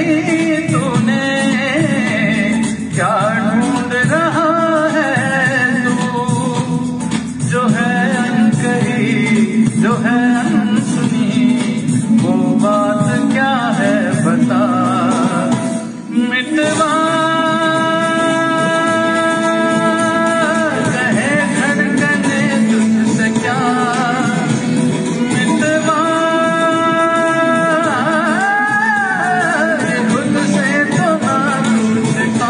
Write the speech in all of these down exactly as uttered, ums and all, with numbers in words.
नहीं तूने, क्या ढूंढ रहा है तू, जो है अनकही, जो है अनसुनी, वो बात क्या है बता। मितवा कहे धड़कने तुझसे क्या, मितवा खुद से तो ना तुझका।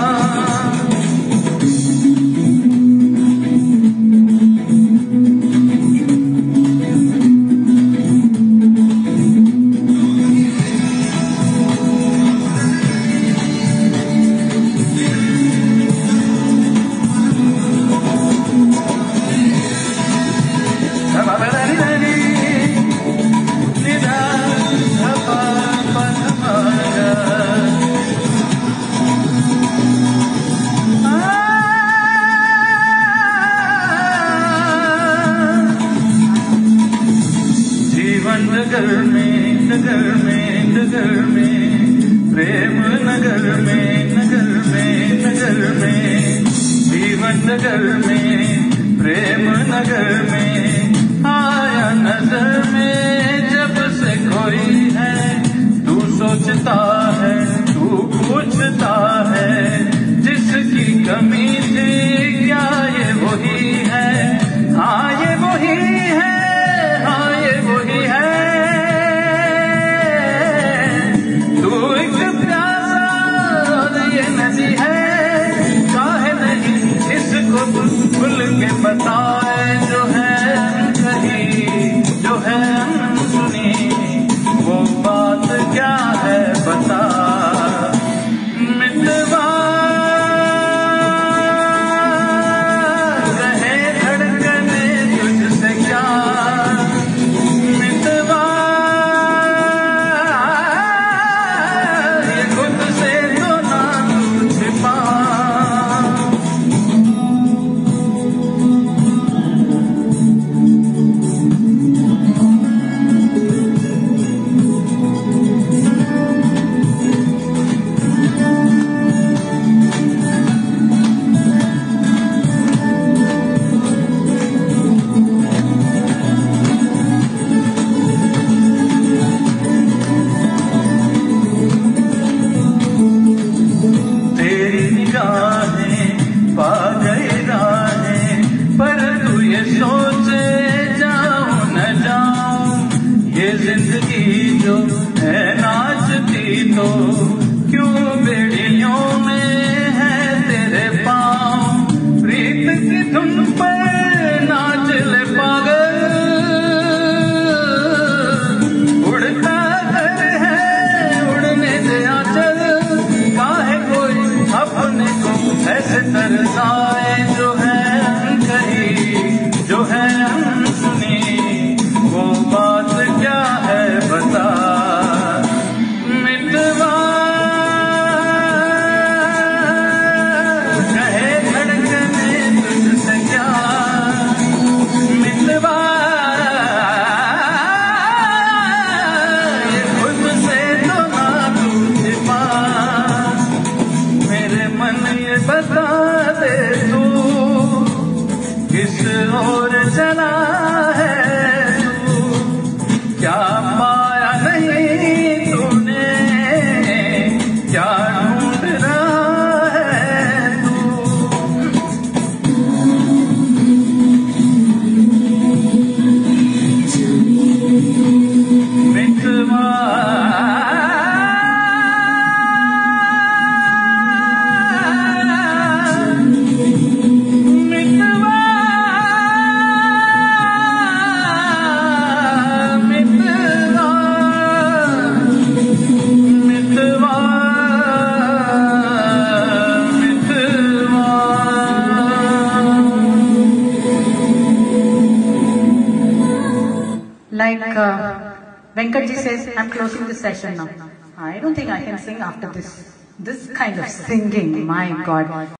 नगर में नगर में नगर में प्रेम नगर में नगर में नगर में जीवन नगर में प्रेम नगर में आया नजर में जब से कोई है। तू सोचता है तू पूछता है जिसकी कमी थी क्या ये वही है। हाँ ये वही है, हाँ ये वही है। खुल के बताए जो है कही, जो है सुनी, वो बात क्या है बता। मितवा कहे धड़कने तुझसे क्या, मितवा ये खुद से तो ना तू छिपा। पा गए राहें पर तू ये सोचे जाऊं न जाऊं। ये जिंदगी जो है नाचती तो क्यों बेड़ियों में है तेरे पाँव। प्रीत की धुन पर नाच ले पागल, उड़ता घर है उड़ने दे आंचल। काहे कोई अपने को ऐसे तरसाए जो है कही, जो है अनसुनी, वो बात क्या है बता। मितवा कहे धड़कने तुझसे क्या, मितवा ये खुद से तो ना तू छिपा। मेरे मन ये बता दे तू किस ओर चला है तू, क्या पाया नहीं तूने, क्या ढूंढ रहा है तू। मितवा Like uh, Venkat ji says, I'm closing this session now. I don't think I can sing after this. This kind of singing, my God.